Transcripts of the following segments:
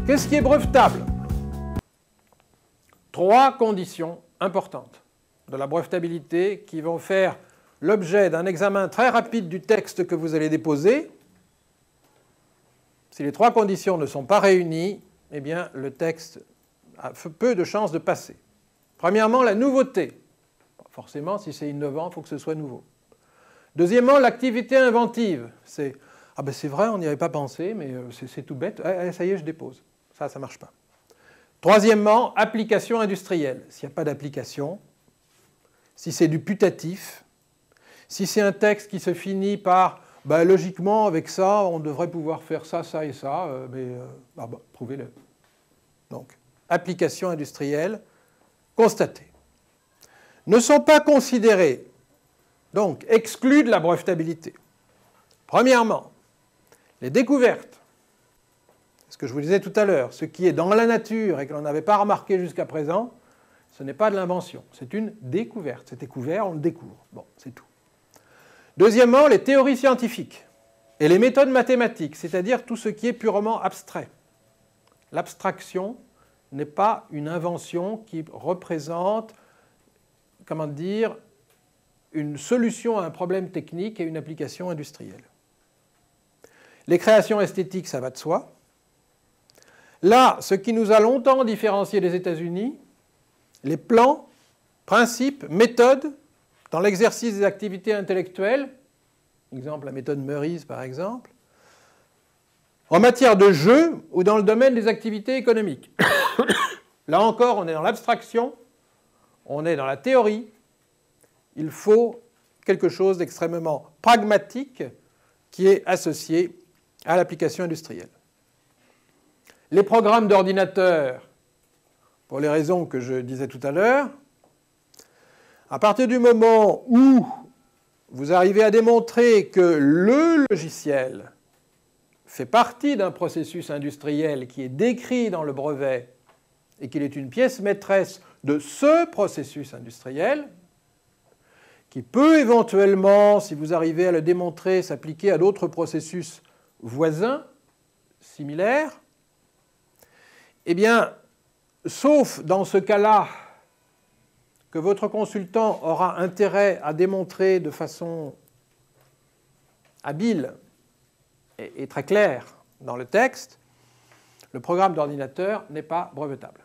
Qu'est-ce qui est brevetable? Trois conditions importantes de la brevetabilité qui vont faire l'objet d'un examen très rapide du texte que vous allez déposer. Si les trois conditions ne sont pas réunies, eh bien, le texte a peu de chances de passer. Premièrement, la nouveauté. Forcément, si c'est innovant, il faut que ce soit nouveau. Deuxièmement, l'activité inventive. C'est « Ah ben c'est vrai, on n'y avait pas pensé, mais c'est tout bête. Ça y est, je dépose. » Ça ne marche pas. Troisièmement, application industrielle. S'il n'y a pas d'application, si c'est du putatif, si c'est un texte qui se finit par logiquement, avec ça, on devrait pouvoir faire ça, ça et ça, prouvez-le. Donc, application industrielle constatée. Ne sont pas considérés, donc exclus de la brevetabilité. Premièrement, les découvertes. Ce que je vous disais tout à l'heure, ce qui est dans la nature et que l'on n'avait pas remarqué jusqu'à présent, ce n'est pas de l'invention, c'est une découverte. C'est découvert, on le découvre. Bon, c'est tout. Deuxièmement, les théories scientifiques et les méthodes mathématiques, c'est-à-dire tout ce qui est purement abstrait. L'abstraction n'est pas une invention qui représente, comment dire, une solution à un problème technique et une application industrielle. Les créations esthétiques, ça va de soi. Là, ce qui nous a longtemps différencié des États-Unis, les plans, principes, méthodes dans l'exercice des activités intellectuelles, exemple la méthode Meurice par exemple, en matière de jeu ou dans le domaine des activités économiques. Là encore, on est dans l'abstraction, on est dans la théorie. Il faut quelque chose d'extrêmement pragmatique qui est associé à l'application industrielle. Les programmes d'ordinateur, pour les raisons que je disais tout à l'heure, à partir du moment où vous arrivez à démontrer que le logiciel fait partie d'un processus industriel qui est décrit dans le brevet et qu'il est une pièce maîtresse de ce processus industriel, qui peut éventuellement, si vous arrivez à le démontrer, s'appliquer à d'autres processus voisins, similaires, eh bien, sauf dans ce cas-là que votre consultant aura intérêt à démontrer de façon habile et très claire dans le texte, le programme d'ordinateur n'est pas brevetable.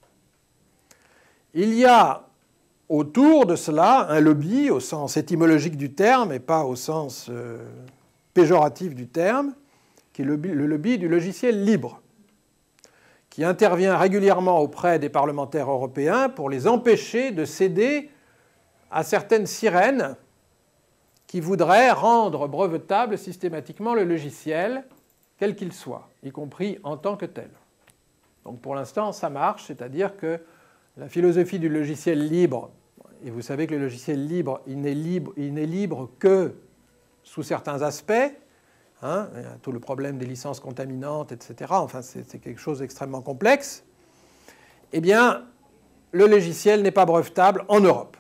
Il y a autour de cela un lobby au sens étymologique du terme et pas au sens péjoratif du terme, qui est le lobby du logiciel libre, qui intervient régulièrement auprès des parlementaires européens pour les empêcher de céder à certaines sirènes qui voudraient rendre brevetable systématiquement le logiciel, quel qu'il soit, y compris en tant que tel. Donc pour l'instant, ça marche, c'est-à-dire que la philosophie du logiciel libre, et vous savez que le logiciel libre, il n'est libre que sous certains aspects, hein, il y a tout le problème des licences contaminantes, etc. Enfin, c'est quelque chose d'extrêmement complexe. Eh bien, le logiciel n'est pas brevetable en Europe.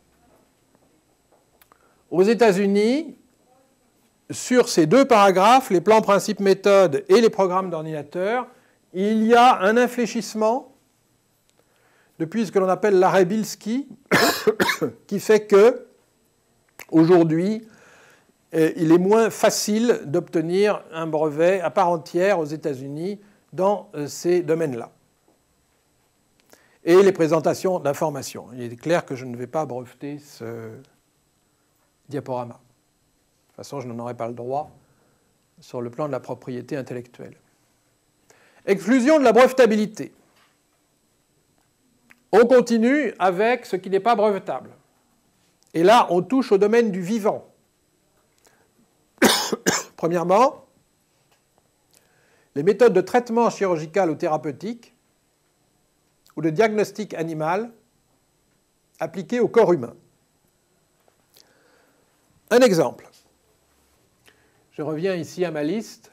Aux États-Unis, sur ces deux paragraphes, les plans, principes, méthodes et les programmes d'ordinateur, il y a un infléchissement depuis ce que l'on appelle l'arrêt Bilski, qui fait que, aujourd'hui, il est moins facile d'obtenir un brevet à part entière aux États-Unis dans ces domaines-là. Et les présentations d'informations. Il est clair que je ne vais pas breveter ce diaporama. De toute façon, je n'en aurai pas le droit sur le plan de la propriété intellectuelle. Exclusion de la brevetabilité. On continue avec ce qui n'est pas brevetable. Et là, on touche au domaine du vivant. Premièrement, les méthodes de traitement chirurgical ou thérapeutique ou de diagnostic animal appliquées au corps humain. Un exemple. Je reviens ici à ma liste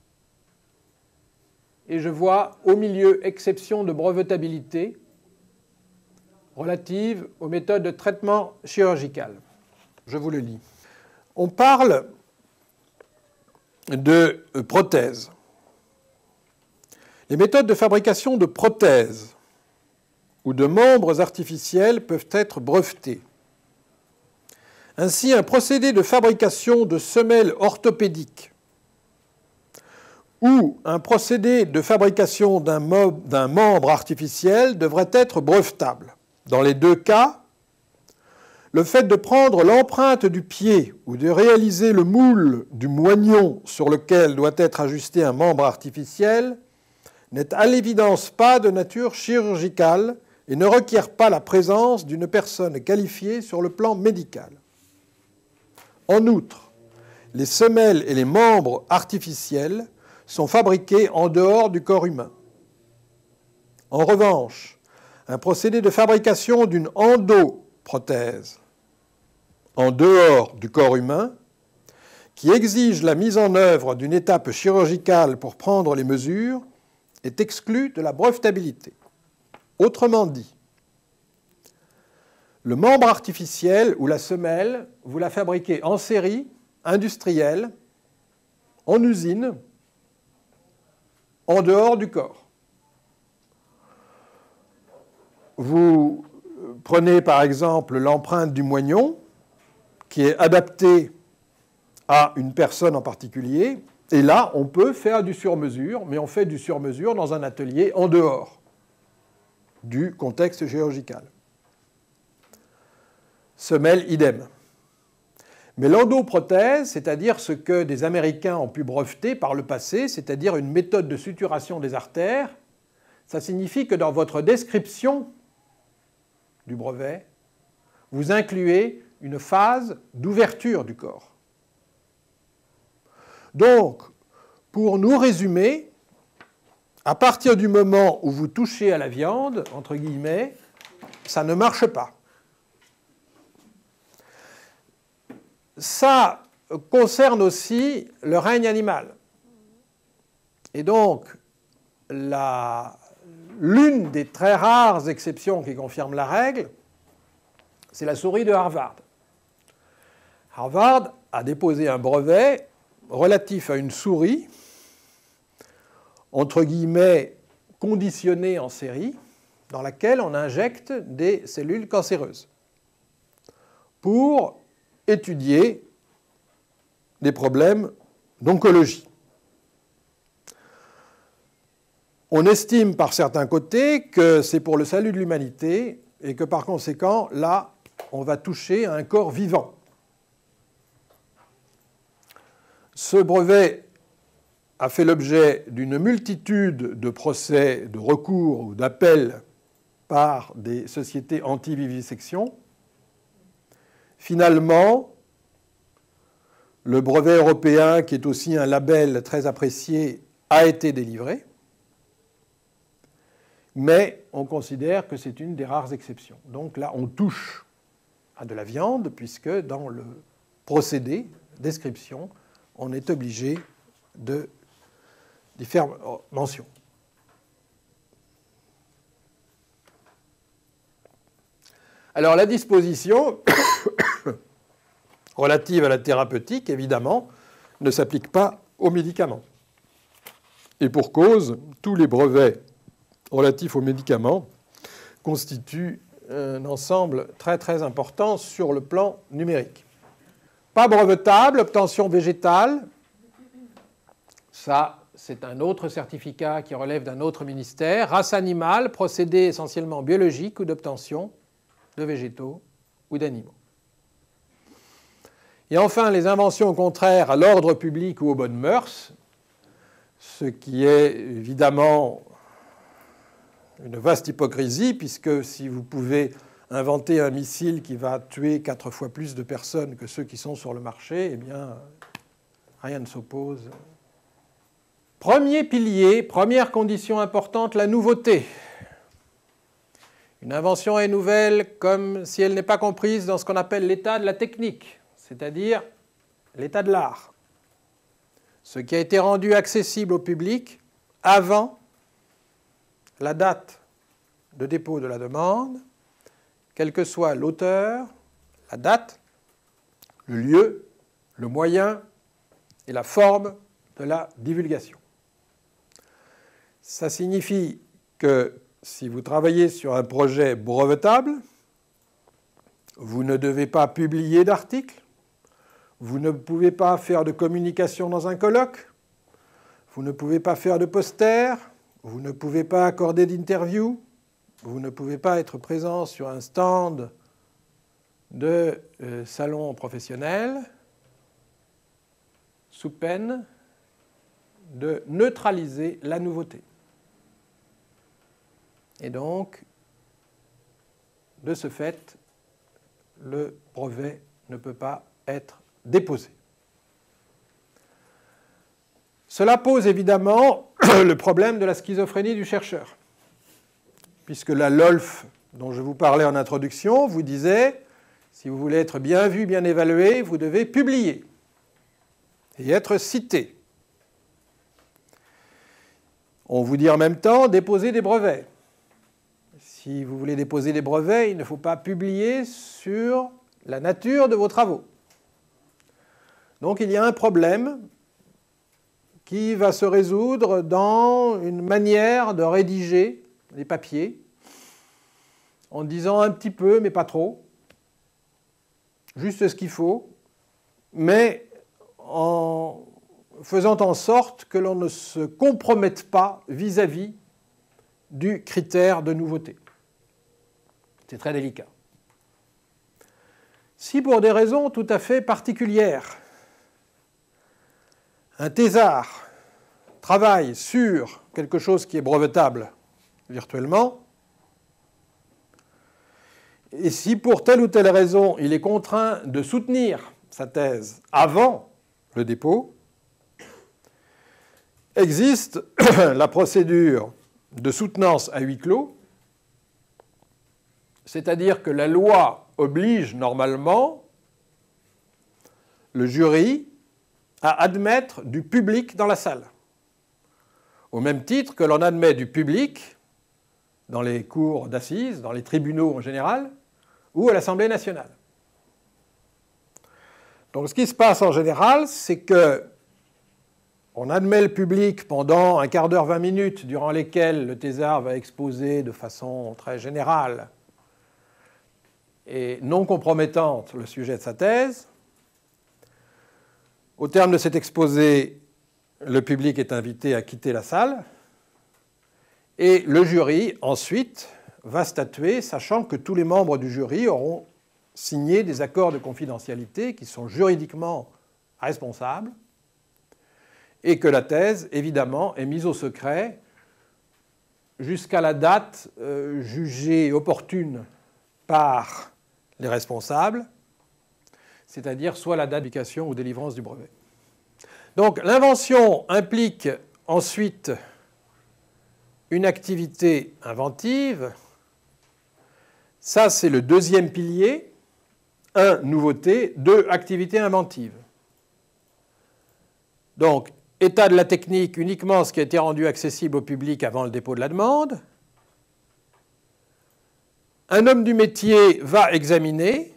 et je vois au milieu exception de brevetabilité relative aux méthodes de traitement chirurgical. Je vous le lis. On parle de prothèses. Les méthodes de fabrication de prothèses ou de membres artificiels peuvent être brevetées. Ainsi, un procédé de fabrication de semelles orthopédiques ou un procédé de fabrication d'un membre artificiel devrait être brevetable. Dans les deux cas, le fait de prendre l'empreinte du pied ou de réaliser le moule du moignon sur lequel doit être ajusté un membre artificiel n'est à l'évidence pas de nature chirurgicale et ne requiert pas la présence d'une personne qualifiée sur le plan médical. En outre, les semelles et les membres artificiels sont fabriqués en dehors du corps humain. En revanche, un procédé de fabrication d'une endoprothèse en dehors du corps humain, qui exige la mise en œuvre d'une étape chirurgicale pour prendre les mesures, est exclu de la brevetabilité. Autrement dit, le membre artificiel ou la semelle, vous la fabriquez en série, industrielle, en usine, en dehors du corps. Vous prenez par exemple l'empreinte du moignon, qui est adaptée à une personne en particulier, et là, on peut faire du sur-mesure, mais on fait du sur-mesure dans un atelier en dehors du contexte chirurgical. Semelle, idem. Mais l'endoprothèse, c'est-à-dire ce que des Américains ont pu breveter par le passé, c'est-à-dire une méthode de suturation des artères, ça signifie que dans votre description du brevet, vous incluez une phase d'ouverture du corps. Donc, pour nous résumer, à partir du moment où vous touchez à la viande, entre guillemets, ça ne marche pas. Ça concerne aussi le règne animal. Et donc, l'une des très rares exceptions qui confirme la règle, c'est la souris de Harvard. Harvard a déposé un brevet relatif à une souris, entre guillemets, conditionnée en série, dans laquelle on injecte des cellules cancéreuses pour étudier des problèmes d'oncologie. On estime par certains côtés que c'est pour le salut de l'humanité et que par conséquent, là, on va toucher à un corps vivant. Ce brevet a fait l'objet d'une multitude de procès, de recours ou d'appels par des sociétés anti-vivisection. Finalement, le brevet européen, qui est aussi un label très apprécié, a été délivré, mais on considère que c'est une des rares exceptions. Donc là, on touche à de la viande, puisque dans le procédé, description, on est obligé d'y faire mention. Alors la disposition relative à la thérapeutique, évidemment, ne s'applique pas aux médicaments. Et pour cause, tous les brevets relatifs aux médicaments constituent un ensemble très très important sur le plan numérique. Pas brevetable, obtention végétale, ça c'est un autre certificat qui relève d'un autre ministère. Race animale, procédé essentiellement biologique ou d'obtention de végétaux ou d'animaux. Et enfin, les inventions contraires à l'ordre public ou aux bonnes mœurs, ce qui est évidemment une vaste hypocrisie, puisque si vous pouvez inventer un missile qui va tuer 4 fois plus de personnes que ceux qui sont sur le marché, eh bien, rien ne s'oppose. Premier pilier, première condition importante, la nouveauté. Une invention est nouvelle comme si elle n'est pas comprise dans ce qu'on appelle l'état de la technique, c'est-à-dire l'état de l'art. Ce qui a été rendu accessible au public avant la date de dépôt de la demande, quel que soit l'auteur, la date, le lieu, le moyen et la forme de la divulgation. Ça signifie que si vous travaillez sur un projet brevetable, vous ne devez pas publier d'articles, vous ne pouvez pas faire de communication dans un colloque, vous ne pouvez pas faire de posters, vous ne pouvez pas accorder d'interviews, vous ne pouvez pas être présent sur un stand de salon professionnel sous peine de neutraliser la nouveauté. Et donc, de ce fait, le brevet ne peut pas être déposé. Cela pose évidemment le problème de la schizophrénie du chercheur, puisque la LOLF, dont je vous parlais en introduction, vous disait, si vous voulez être bien vu, bien évalué, vous devez publier et être cité. On vous dit en même temps, déposer des brevets. Si vous voulez déposer des brevets, il ne faut pas publier sur la nature de vos travaux. Donc il y a un problème qui va se résoudre dans une manière de rédiger les papiers en disant un petit peu, mais pas trop, juste ce qu'il faut, mais en faisant en sorte que l'on ne se compromette pas vis-à-vis du critère de nouveauté. C'est très délicat. Si pour des raisons tout à fait particulières, un thésard travaille sur quelque chose qui est brevetable virtuellement, et si pour telle ou telle raison il est contraint de soutenir sa thèse avant le dépôt, existe la procédure de soutenance à huis clos, c'est-à-dire que la loi oblige normalement le jury à admettre du public dans la salle, au même titre que l'on admet du public dans les cours d'assises, dans les tribunaux en général, ou à l'Assemblée nationale. Donc ce qui se passe en général, c'est que on admet le public pendant un quart d'heure, 20 minutes, durant lesquelles le thésard va exposer de façon très générale et non compromettante le sujet de sa thèse. Au terme de cet exposé, le public est invité à quitter la salle et le jury, ensuite, va statuer, sachant que tous les membres du jury auront signé des accords de confidentialité qui sont juridiquement responsables et que la thèse, évidemment, est mise au secret jusqu'à la date jugée opportune par les responsables, c'est-à-dire soit la date de publication ou délivrance du brevet. Donc l'invention implique ensuite une activité inventive. Ça, c'est le deuxième pilier. 1, nouveauté. 2, activité inventive. Donc, état de la technique, uniquement ce qui a été rendu accessible au public avant le dépôt de la demande. Un homme du métier va examiner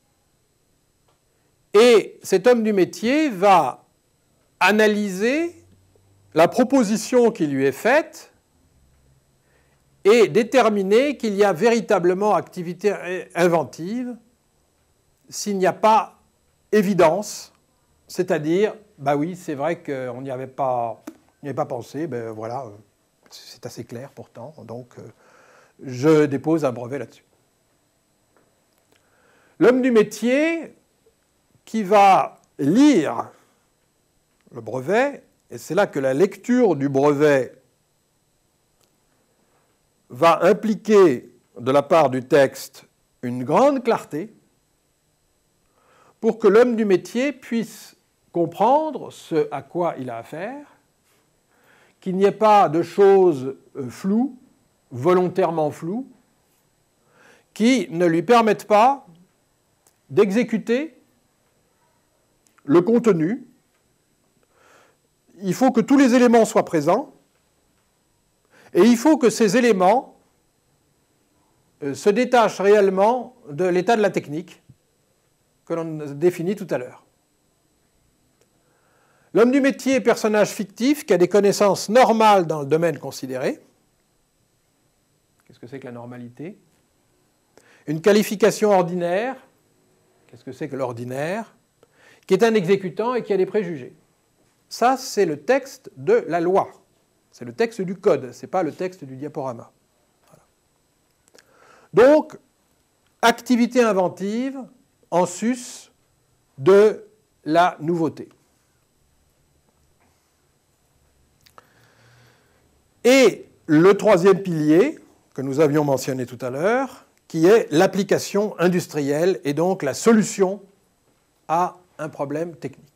et cet homme du métier va analyser la proposition qui lui est faite et déterminer qu'il y a véritablement activité inventive s'il n'y a pas évidence, c'est-à-dire, bah oui, c'est vrai qu'on n'y avait pas pensé, ben voilà, c'est assez clair pourtant, donc je dépose un brevet là-dessus. L'homme du métier qui va lire le brevet, et c'est là que la lecture du brevet va impliquer de la part du texte une grande clarté pour que l'homme du métier puisse comprendre ce à quoi il a affaire, qu'il n'y ait pas de choses floues, volontairement floues, qui ne lui permettent pas d'exécuter le contenu. Il faut que tous les éléments soient présents et il faut que ces éléments se détachent réellement de l'état de la technique que l'on définit tout à l'heure. L'homme du métier est personnage fictif qui a des connaissances normales dans le domaine considéré. Qu'est-ce que c'est que la normalité? Une qualification ordinaire. Qu'est-ce que c'est que l'ordinaire? Qui est un exécutant et qui a des préjugés. Ça, c'est le texte de la loi. C'est le texte du code, ce n'est pas le texte du diaporama. Voilà. Donc, activité inventive en sus de la nouveauté. Et le troisième pilier que nous avions mentionné tout à l'heure, qui est l'application industrielle et donc la solution à un problème technique.